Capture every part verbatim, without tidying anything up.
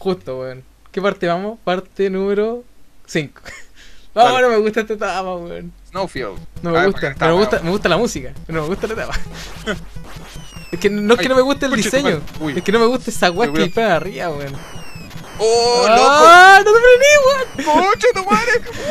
Justo, weón. ¿Qué parte vamos? Parte número cinco. No, vale. No me gusta esta etapa, weón. Snowfield. No me gusta, pero me gusta, me gusta la música, pero no me gusta la etapa. Es que no es que no me guste el diseño, es que no me gusta esa weá que hay para arriba, weón. ¡Oh, ¡Ah, loco! ¡No te frené, weón! ¡Concha tu madre!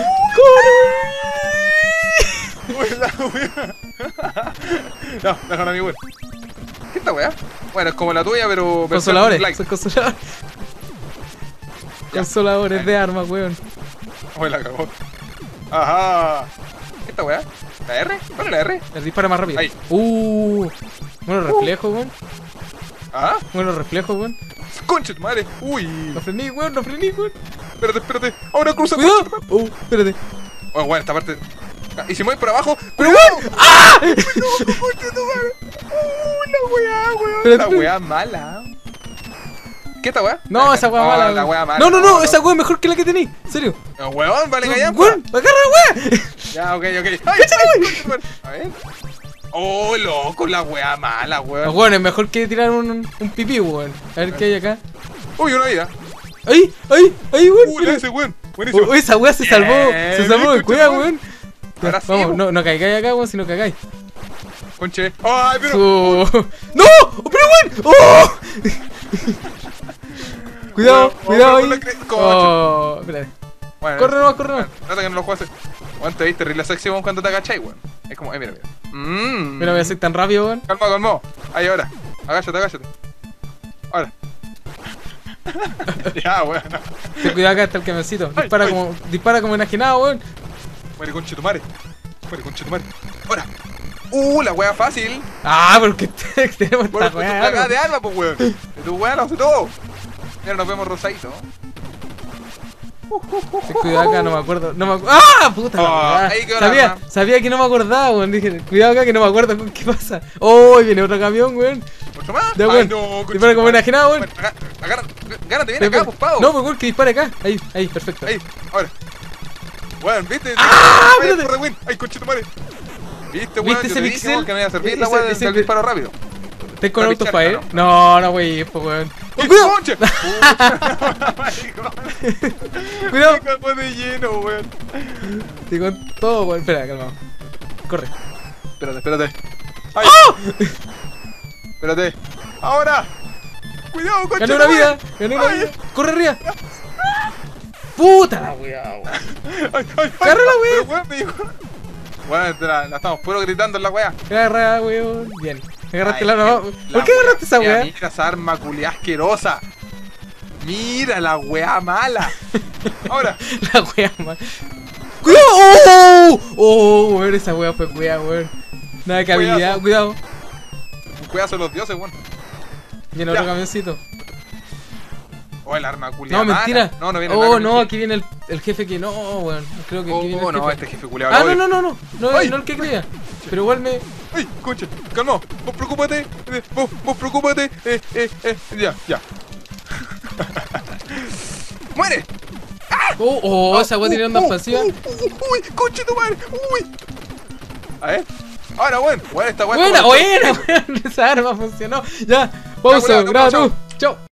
No, déjalo a mi weón. ¿Qué esta weá? Bueno, es como la tuya, pero... Consoladores, son consoladores. Consoladores de armas, weón. Uy, la cagó. Ajá. ¿Qué esta weá? ¿La R? ¿Cuál es la R? El dispara más rápido. Ahí. Uh, bueno reflejo, weón. ¿Ah? Bueno reflejo, weón. Concha tu madre. Uy. No frené, weón, no frené, weón. Espérate, espérate. Ahora cruza. Cuidado. Uh, espérate. Oh, bueno, esta parte. Y si mueves para abajo. ¡Pero weón! ¡Ah! ¡No, concha tu madre! ¡Uh, la weá, weón! Pero, la weá mala. ¿Qué esta weá? No, la esa weá oh, mala. La weá mala. No, no, no, esa weá es mejor que la que tení. ¿En serio? No, weón, vale, callan. Weón, agarra la weá. Ya, ok, ok. ¡Ay, ay! A ver. Oh, loco, la weá mala, weón. No, weón, es mejor que tirar un, un pipí, weón. A ver qué hay acá. Uy, una vida. ¡Ahí! ¡Ahí! ¡Ahí, weón! Uy, ese weón. Buenísimo. Uy, esa weá se salvó. Se salvó de cueva, weón. Ahora sí, vamos, weón. no, no caigáis acá, weón, si no cagáis. Conche. ¡Ay, pero! Oh. ¡No! ¡Pero weón! ¡Oh! Cuidado, Bueno, cuidado bueno, ahí. bueno, Oh, espérate. Bueno, Corre nomás, corre nomás. Trata que no lo juegues. Weón, te viste terrible sexy, weón, cuando te agachai, weón. Es como, eh, mira, mira. Mmm. Mira, voy a hacer tan rápido, weón. Calma, calma. Ahí, ahora. Agáchate, agáchate. Ahora. Ya, weón. Ten cuidado acá, está el camioncito. Dispara ay. como, dispara como enajenado, weón. Muere, conche tu madre. Muere, conche tu madre. Ahora. Uh, la wea fácil. Ah, porque tenemos Bueno, esta pues tu weá. cagada de arma, pues, weón. De tu weá lo hace todo. Mira, nos vemos rosadito. Ten cuidado acá, no me acuerdo. No me acu ¡Ah! Puta la Oh, weá. ahí quedó la Sabía, arma. sabía que no me acordaba, weón. Dije, cuidado acá que no me acuerdo con qué pasa. Oh, viene otro camión, weón. ¿Mucho más? Ya, Ay, weón. no, conche Dispara tu como madre. enajenado, weón. Bueno, aga- agarra- Gánate bien acá, pues, pavo. No, pues, weón, que dispare acá. Ahí, ahí, perfecto. Ahí, ahora. Weón, ¿viste? ¡Ah! Ay, Espérate. corre, weón. Ay, conche tu madre. ¿Viste, weón? ¿Viste Yo ese te dije, pixel? weón, que no iba a servir la Ese- weá del ese- del disparo rápido. ¿Estás con Para autofire? pichar, No, no, wey, pues, weón. ¡Oh, ¡Qué cuidado! concha! Cuidado. Me cago de lleno, weón. Estoy con todo, weón. Espera, calma. Corre. Espérate, espérate. ¡Ay! ¡Oh! Espérate. ¡Ahora! ¡Cuidado, concha! Gané una tu vida, madre! gané una Ay. vida. Corre arriba. Puta la weá, weón. ¡Ay, ay, ay! Agarra la weá. Pero, weón, me dijo. Weón, te la, la estamos puro gritando en la weá. Agarra, weón. Bien. Agarraste Ay, la la nueva. ¿Por qué agarraste esa Mira, weá? Mira esa arma culiá asquerosa. Mira la weá mala. Ahora. La weá, man. ¡Cuidado! ¡Oh! ¡Oh, weón! Esa weá fue weá, weón. Nada que habilidad, Cuidazo. cuidado. Un cuidazo de los dioses, weón. Viene Ya. otro camioncito. Oh, el arma culiá No, mala. mentira. No, no viene Oh, nada no, con aquí viene el, el jefe que no, weón. Creo que aquí Oh, viene el no, jefe. este jefe culiado. Ah, no, no, no, no. No, Ay. no el que creía. Pero igual me. ¡Ay, concha! Calma, vos preocúpate, eh, vos, vos preocúpate, eh, eh, eh, ya, ya. ¡Muere! Oh, oh, esa weá tiene onda Uh, uh, expansiva. uh, uh, ¡Uy, concha tu madre! ¡Uy! A ver, ahora, bueno, bueno, esta weá es Buena, como- buena, weón. Esa arma funcionó. Ya, pausa, cuidado, graba chao. tú. Chao.